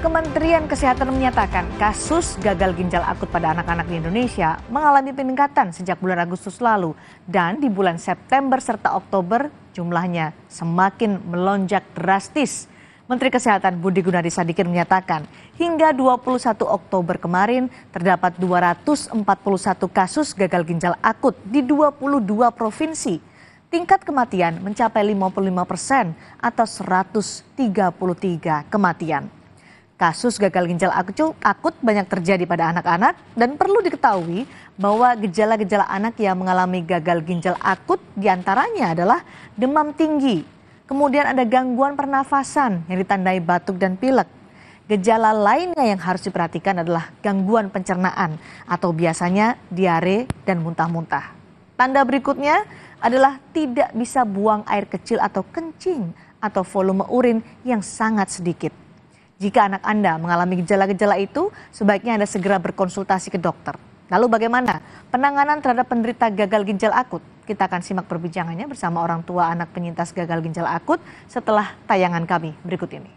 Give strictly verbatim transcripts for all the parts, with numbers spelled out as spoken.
Kementerian Kesehatan menyatakan kasus gagal ginjal akut pada anak-anak di Indonesia mengalami peningkatan sejak bulan Agustus lalu dan di bulan September serta Oktober jumlahnya semakin melonjak drastis. Menteri Kesehatan Budi Gunadi Sadikin menyatakan hingga dua puluh satu Oktober kemarin terdapat dua ratus empat puluh satu kasus gagal ginjal akut di dua puluh dua provinsi. Tingkat kematian mencapai lima puluh lima persen atau seratus tiga puluh tiga kematian. Kasus gagal ginjal akut banyak terjadi pada anak-anak dan perlu diketahui bahwa gejala-gejala anak yang mengalami gagal ginjal akut diantaranya adalah demam tinggi, kemudian ada gangguan pernafasan yang ditandai batuk dan pilek. Gejala lainnya yang harus diperhatikan adalah gangguan pencernaan atau biasanya diare dan muntah-muntah. Tanda berikutnya adalah tidak bisa buang air kecil atau kencing atau volume urin yang sangat sedikit. Jika anak Anda mengalami gejala-gejala itu, sebaiknya Anda segera berkonsultasi ke dokter. Lalu bagaimana penanganan terhadap penderita gagal ginjal akut? Kita akan simak perbincangannya bersama orang tua anak penyintas gagal ginjal akut setelah tayangan kami berikut ini.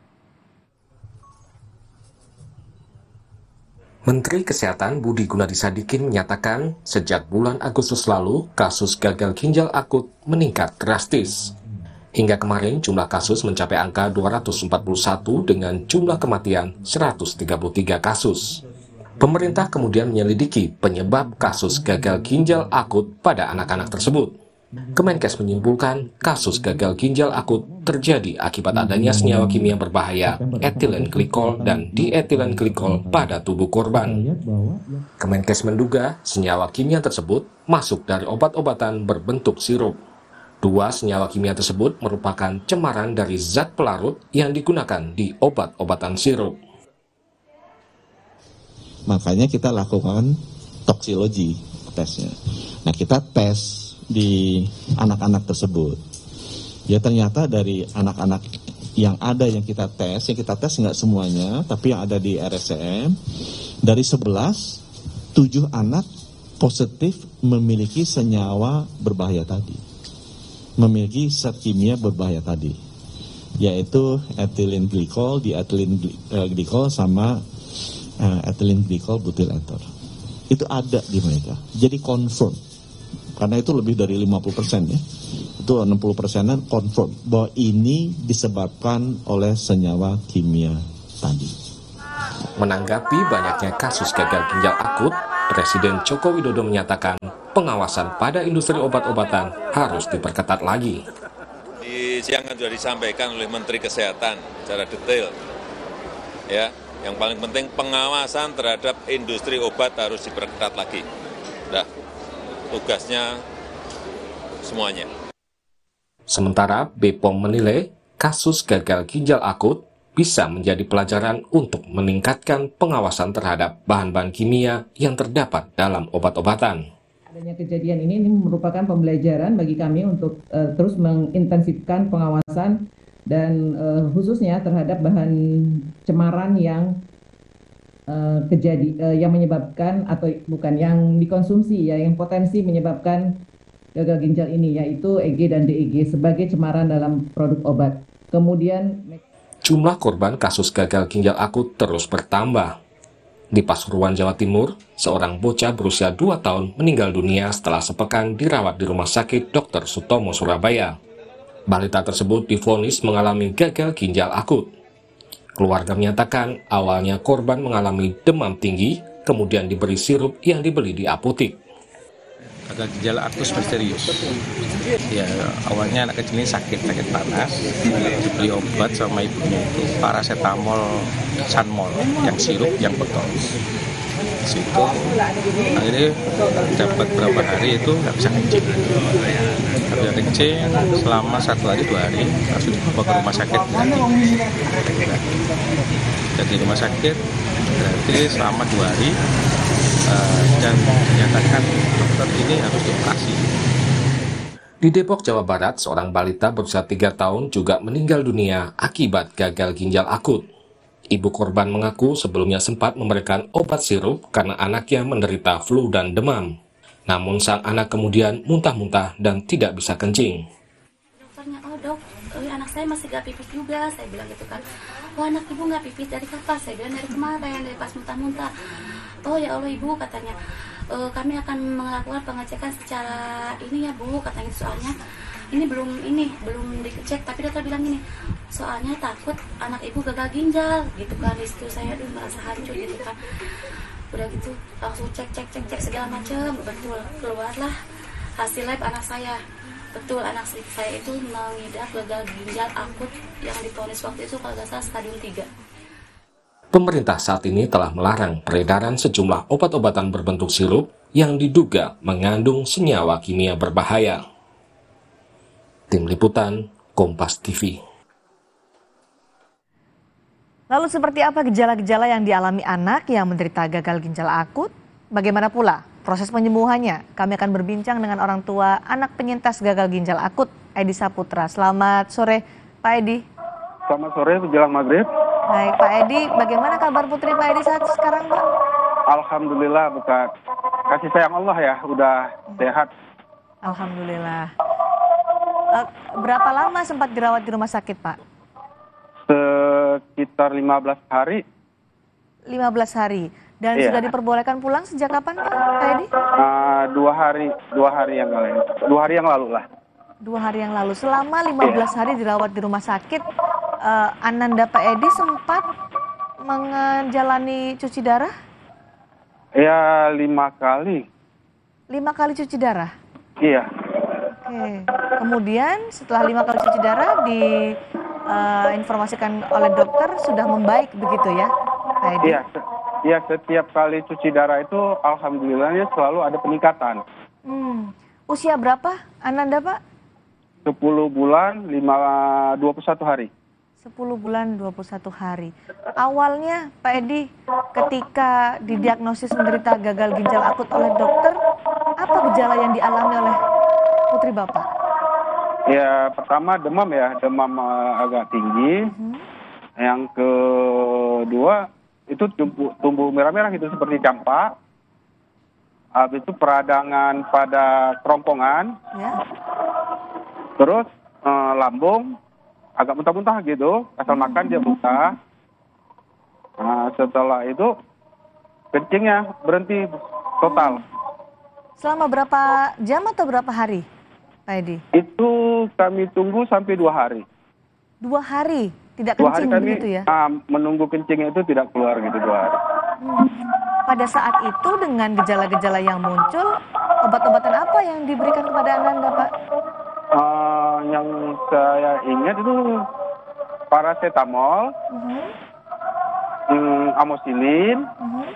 Menteri Kesehatan Budi Gunadi Sadikin menyatakan sejak bulan Agustus lalu kasus gagal ginjal akut meningkat drastis. Hingga kemarin jumlah kasus mencapai angka dua ratus empat puluh satu dengan jumlah kematian seratus tiga puluh tiga kasus. Pemerintah kemudian menyelidiki penyebab kasus gagal ginjal akut pada anak-anak tersebut. Kemenkes menyimpulkan kasus gagal ginjal akut terjadi akibat adanya senyawa kimia berbahaya etilen glikol dan dietilen glikol pada tubuh korban. Kemenkes menduga senyawa kimia tersebut masuk dari obat-obatan berbentuk sirup. Dua senyawa kimia tersebut merupakan cemaran dari zat pelarut yang digunakan di obat-obatan sirup. Makanya kita lakukan toksikologi tesnya. Nah, kita tes di anak-anak tersebut. Ya ternyata dari anak-anak yang ada yang kita tes, yang kita tes nggak semuanya, tapi yang ada di R S C M, dari sebelas, tujuh anak positif memiliki senyawa berbahaya tadi. Memiliki zat kimia berbahaya tadi, yaitu etilen glikol, dietilen glikol sama uh, etilen glikol butyl ester. Itu ada di mereka. Jadi confirm. Karena itu lebih dari lima puluh persen ya. Itu enam puluh persenan confirm bahwa ini disebabkan oleh senyawa kimia tadi. Menanggapi banyaknya kasus gagal ginjal akut, Presiden Joko Widodo menyatakan pengawasan pada industri obat-obatan harus diperketat lagi. Di siang sudah disampaikan oleh Menteri Kesehatan secara detail. Ya, yang paling penting pengawasan terhadap industri obat harus diperketat lagi. Nah, tugasnya semuanya. Sementara B P O M menilai kasus gagal ginjal akut bisa menjadi pelajaran untuk meningkatkan pengawasan terhadap bahan-bahan kimia yang terdapat dalam obat-obatan. Adanya kejadian ini, ini merupakan pembelajaran bagi kami untuk uh, terus mengintensifkan pengawasan dan uh, khususnya terhadap bahan cemaran yang uh, kejadi, uh, yang menyebabkan atau bukan yang dikonsumsi ya, yang potensi menyebabkan gagal ginjal ini, yaitu E G dan D E G sebagai cemaran dalam produk obat. Kemudian jumlah korban kasus gagal ginjal akut terus bertambah. Di Pasuruan, Jawa Timur, seorang bocah berusia dua tahun meninggal dunia setelah sepekan dirawat di Rumah Sakit Dokter Sutomo, Surabaya. Balita tersebut divonis mengalami gagal ginjal akut. Keluarga menyatakan awalnya korban mengalami demam tinggi, kemudian diberi sirup yang dibeli di apotik. Gagal ginjal akut misterius. Ya, awalnya anak kecil ini sakit, sakit panas. Dibeli obat sama ibunya itu paracetamol Sanmol yang sirup yang botol. Situ akhirnya dapat berapa hari itu nggak bisa kencing. Nggak bisa kencing selama satu hari dua hari langsung dibawa ke rumah sakit. Dan di rumah sakit berarti selama dua hari. Uh, dan menyatakan dokter ini harus dioperasi. Di Depok, Jawa Barat, seorang balita berusia tiga tahun juga meninggal dunia akibat gagal ginjal akut. Ibu korban mengaku sebelumnya sempat memberikan obat sirup karena anaknya menderita flu dan demam. Namun sang anak kemudian muntah-muntah dan tidak bisa kencing. dokternya, oh dok, eh, anak saya masih gak pipis juga, saya bilang gitu kan. Oh anak ibu gak pipis dari kapan? Saya bilang dari kemarin, dari pas muntah-muntah. Oh ya Allah ibu, katanya, e, kami akan melakukan pengecekan secara ini ya bu, katanya gitu. Soalnya ini belum ini belum dicek, tapi dokter bilang gini, soalnya takut anak ibu gagal ginjal gitu kan. Di situ saya aduh merasa hancur gitu kan. Udah gitu langsung cek cek cek cek segala macam, betul keluarlah hasil lab anak saya. Betul anak saya itu mengidap gagal ginjal akut yang divonis waktu itu kalau nggak salah stadium tiga. Pemerintah saat ini telah melarang peredaran sejumlah obat-obatan berbentuk sirup yang diduga mengandung senyawa kimia berbahaya. Tim Liputan, Kompas T V. Lalu seperti apa gejala-gejala yang dialami anak yang menderita gagal ginjal akut? Bagaimana pula proses penyembuhannya? Kami akan berbincang dengan orang tua anak penyintas gagal ginjal akut, Edi Saputra. Selamat sore, Pak Edi. Selamat sore, menjelang maghrib. Baik, Pak Edi, bagaimana kabar putri Pak Edi saat sekarang, Pak? Alhamdulillah, berkat kasih sayang Allah ya, udah sehat. Alhamdulillah. Uh, berapa lama sempat dirawat di rumah sakit, Pak? Sekitar lima belas hari. lima belas hari. Dan Iya. sudah diperbolehkan pulang sejak kapan, Pak, Pak Edi? Uh, dua hari, dua hari yang lalu, dua hari yang lalu lah. Dua hari yang lalu. Selama lima belas hari dirawat di rumah sakit, uh, Ananda Pak Edi sempat menjalani cuci darah? Ya, lima kali. Lima kali cuci darah? Iya. Oke. Kemudian setelah lima kali cuci darah diinformasikan oleh dokter sudah membaik begitu ya, Pak Edi? Iya, se- iya, setiap kali cuci darah itu alhamdulillahnya selalu ada peningkatan. Hmm. Usia berapa Ananda, Pak? sepuluh bulan, lima, dua puluh satu hari. sepuluh bulan dua puluh satu hari. Awalnya Pak Edi ketika didiagnosis menderita gagal ginjal akut oleh dokter, apa gejala yang dialami oleh putri Bapak? Ya, pertama demam ya, demam uh, agak tinggi. Hmm. Yang kedua itu tumbuh, tumbuh merah-merah gitu seperti campak. Habis itu peradangan pada kerongkongan. Ya. Terus uh, lambung agak muntah-muntah gitu, asal makan dia muntah. Nah, setelah itu kencingnya berhenti total. Selama berapa jam atau berapa hari, Pak Edi? Itu kami tunggu sampai dua hari. Dua hari, tidak Dua hari kencing kami begitu ya? uh, menunggu kencingnya itu tidak keluar gitu dua hari. Hmm. Pada saat itu dengan gejala-gejala yang muncul, obat-obatan apa yang diberikan kepada Ananda, Pak? Uh, yang saya ingat itu paracetamol, Uh-huh. hmm, amoxicillin, Uh-huh.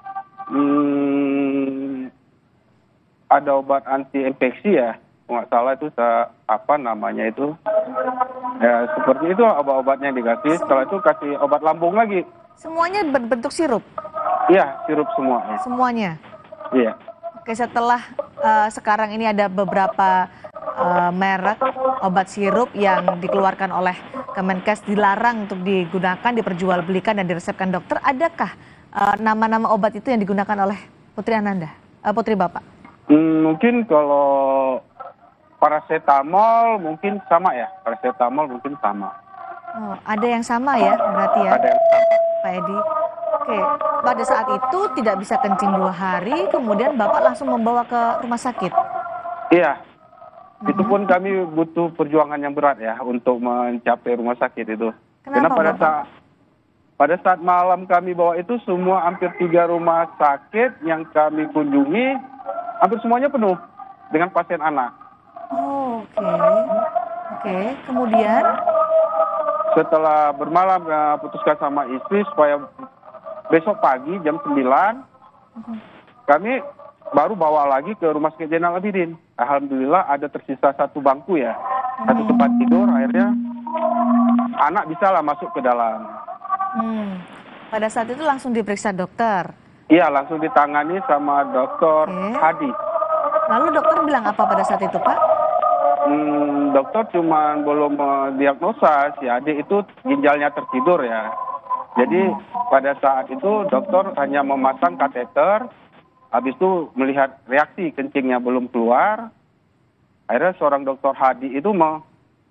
hmm, ada obat anti infeksi ya, nggak salah itu sa- apa namanya itu, ya seperti itu obat-obatnya yang dikasih. Setelah itu kasih obat lambung lagi. Semuanya berbentuk sirup? Iya, sirup semuanya. Semuanya? Iya. Oke, setelah uh, sekarang ini ada beberapa uh, merek obat sirup yang dikeluarkan oleh Kemenkes dilarang untuk digunakan, diperjualbelikan dan diresepkan dokter. Adakah uh, nama-nama obat itu yang digunakan oleh Putri Ananda, uh, Putri Bapak? Hmm, mungkin kalau paracetamol mungkin sama ya, paracetamol mungkin sama. Oh, ada yang sama ya berarti ya, Ada yang sama. Pak Edi. Oke, pada saat itu tidak bisa kencing dua hari, kemudian Bapak langsung membawa ke rumah sakit. Iya. Itu pun kami butuh perjuangan yang berat ya untuk mencapai rumah sakit itu. Kenapa, Karena pada Bapak? saat pada saat malam kami bawa itu semua hampir tiga rumah sakit yang kami kunjungi hampir semuanya penuh dengan pasien anak. Oh, oke. Oke, kemudian Setelah bermalam uh, putuskan sama istri supaya besok pagi jam sembilan kami baru bawa lagi ke Rumah Sakit Zainal Abidin. Alhamdulillah ada tersisa satu bangku ya, satu tempat tidur. Akhirnya anak bisa lah masuk ke dalam. hmm, pada saat itu langsung diperiksa dokter. Iya, langsung ditangani sama dokter Oke. Hadi. Lalu dokter bilang apa pada saat itu, Pak? Hmm, dokter cuma belum mendiagnosa si adik itu ginjalnya tertidur ya. Jadi pada saat itu dokter hanya memasang kateter, habis itu melihat reaksi kencingnya belum keluar. Akhirnya seorang dokter Hadi itu me-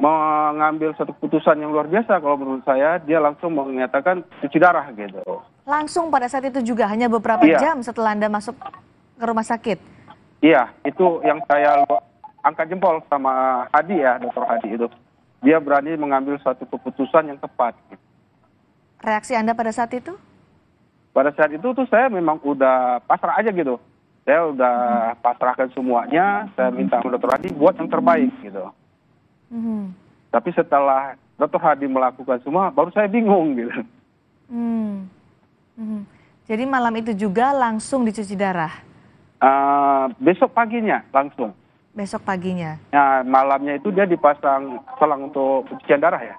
mengambil satu keputusan yang luar biasa kalau menurut saya. Dia langsung menyatakan cuci darah gitu. Langsung pada saat itu juga, hanya beberapa Iya. jam setelah Anda masuk ke rumah sakit? Iya, itu yang saya lu- angkat jempol sama Hadi ya, dokter Hadi itu. Dia berani mengambil satu keputusan yang tepat. Reaksi Anda pada saat itu? Pada saat itu tuh saya memang udah pasrah aja gitu. Saya udah pasrahkan semuanya, saya minta sama dokter Hadi buat yang terbaik gitu. Mhm. Tapi setelah dokter Hadi melakukan semua, baru saya bingung gitu. Hmm. Mhm. Jadi malam itu juga langsung dicuci darah? Eh, besok paginya langsung. Besok paginya? Nah, malamnya itu dia dipasang selang untuk pencucian darah ya.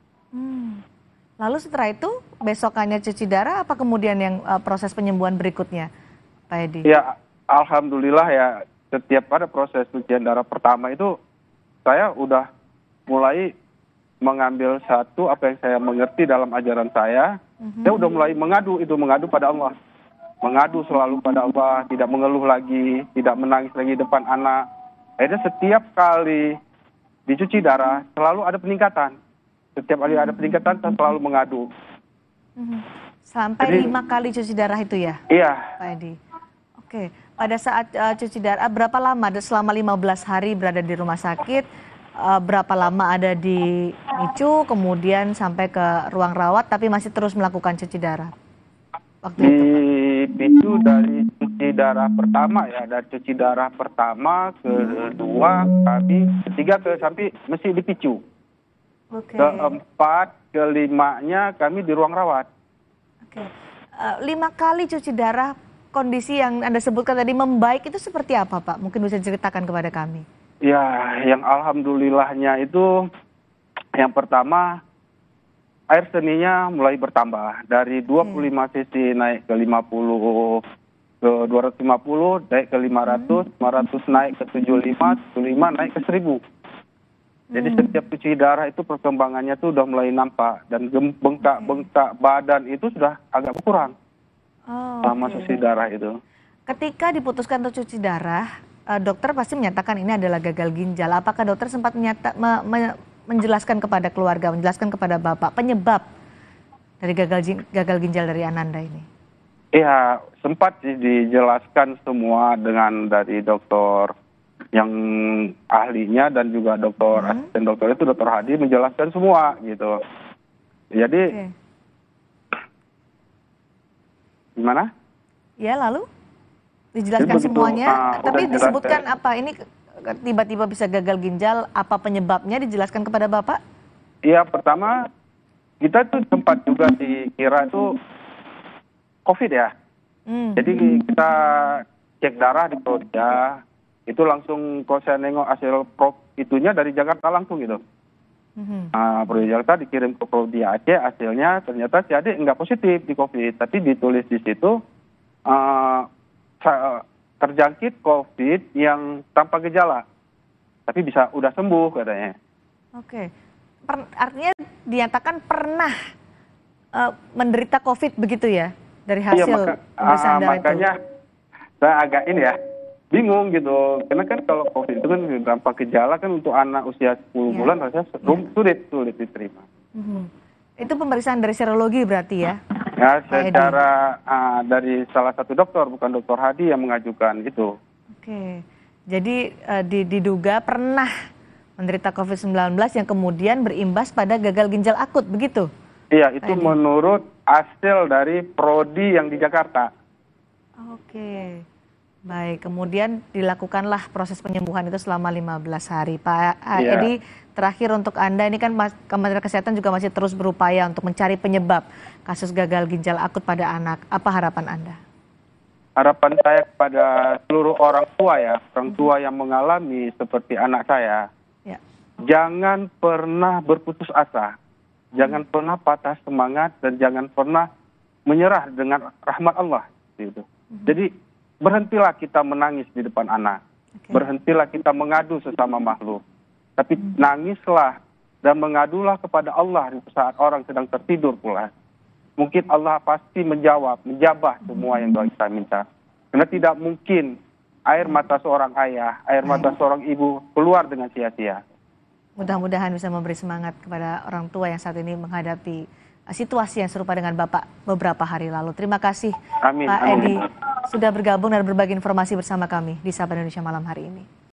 Hmm. Lalu setelah itu besokannya cuci darah, apa kemudian yang uh, proses penyembuhan berikutnya, Pak Edi? Ya, alhamdulillah ya, setiap pada proses pencucian darah pertama itu saya udah mulai mengambil satu apa yang saya mengerti dalam ajaran saya. Mhm. Saya udah mulai mengadu itu, mengadu pada Allah. Mengadu selalu pada Allah, tidak mengeluh lagi, tidak menangis lagi depan anak. Akhirnya setiap kali dicuci darah selalu ada peningkatan. Setiap kali ada peningkatan saya selalu mengadu. Mhm. Sampai Jadi- lima kali cuci darah itu ya, Iya, Pak Edi? Oke, pada saat uh, cuci darah, berapa lama? Selama lima belas hari berada di rumah sakit, uh, berapa lama ada di N I C U, kemudian sampai ke ruang rawat, tapi masih terus melakukan cuci darah? Waktu itu, Pak. dipicu dari cuci darah pertama ya, dari cuci darah pertama, kedua, kami, ketiga ke sampai mesti dipicu. Oke. Keempat, kelimanya kami di ruang rawat. Oke. Eh, lima kali cuci darah, kondisi yang Anda sebutkan tadi membaik itu seperti apa, Pak? Mungkin bisa ceritakan kepada kami. Ya, yang alhamdulillahnya itu yang pertama air seninya mulai bertambah dari dua puluh lima cc naik ke lima puluh, ke dua ratus lima puluh, naik ke lima ratus, lima ratus naik ke tujuh puluh lima, tujuh puluh lima naik ke seribu. Jadi setiap cuci darah itu perkembangannya tuh udah mulai nampak dan gem- bengkak-bengkak badan itu sudah agak berkurang Oh, sama oke. cuci darah itu. Ketika diputuskan untuk cuci darah, eh, dokter pasti menyatakan ini adalah gagal ginjal. Apakah dokter sempat menyata, me- me- menjelaskan kepada keluarga, menjelaskan kepada Bapak penyebab dari gagal, gin- gagal ginjal dari Ananda ini? Iya, sempat sih dijelaskan semua dengan dari dokter yang ahlinya dan juga dokter asisten dokter itu dokter Hadi menjelaskan semua gitu. Jadi Oke. gimana? Ya, lalu dijelaskan Jadi begitu, semuanya, ah, tapi udah disebutkan jelas, apa ini tiba-tiba bisa gagal ginjal, apa penyebabnya dijelaskan kepada Bapak? Iya, pertama kita tuh sempat juga dikira itu COVID ya. Hmm. Jadi kita cek darah di Prodia, itu langsung kalau saya nengok hasil prop itunya dari Jakarta langsung gitu. Mhm. Nah, Prodia Jakarta dikirim ke Prodia Aceh, hasilnya ternyata si adik nggak positif di COVID, tapi ditulis di situ eh, sa- terjangkit COVID yang tanpa gejala, tapi bisa udah sembuh katanya. Oke, Per- artinya dinyatakan pernah eh, menderita COVID begitu ya dari Iya, hasil maka, pemeriksaan ah, darah makanya saya agak ini ya bingung gitu, karena kan kalau COVID itu kan tanpa gejala kan untuk anak usia sepuluh Iya. bulan rasanya rum- sulit sulit diterima. itu. Mhm. Itu pemeriksaan dari serologi berarti ya? Ya, Pak Edi. secara ah, dari salah satu dokter, bukan dokter Hadi yang mengajukan itu. Oke, jadi eh, di- diduga pernah menderita COVID sembilan belas yang kemudian berimbas pada gagal ginjal akut, begitu? Iya, itu Pak Edi. menurut hasil dari prodi yang di Jakarta. Oke, baik. Kemudian dilakukanlah proses penyembuhan itu selama lima belas hari. Pak Iya. Edi, terakhir untuk Anda, ini kan Mas- Kementerian Kesehatan juga masih terus berupaya untuk mencari penyebab kasus gagal ginjal akut pada anak. Apa harapan Anda? Harapan saya kepada seluruh orang tua ya, orang tua yang mengalami seperti anak saya, Ya. jangan pernah berputus asa, jangan pernah patah semangat, dan jangan pernah menyerah dengan rahmat Allah. Gitu. Jadi berhentilah kita menangis di depan anak, Oke. berhentilah kita mengadu sesama makhluk, tapi nangislah dan mengadulah kepada Allah di saat orang sedang tertidur pula. Mungkin Allah pasti menjawab, menjabah semua yang doa kita minta. Karena tidak mungkin air mata seorang ayah, air mata seorang ibu keluar dengan sia-sia. Mudah-mudahan bisa memberi semangat kepada orang tua yang saat ini menghadapi situasi yang serupa dengan Bapak beberapa hari lalu. Terima kasih Amin, Pak amin. Edi sudah bergabung dan berbagi informasi bersama kami di Sapa Indonesia malam hari ini.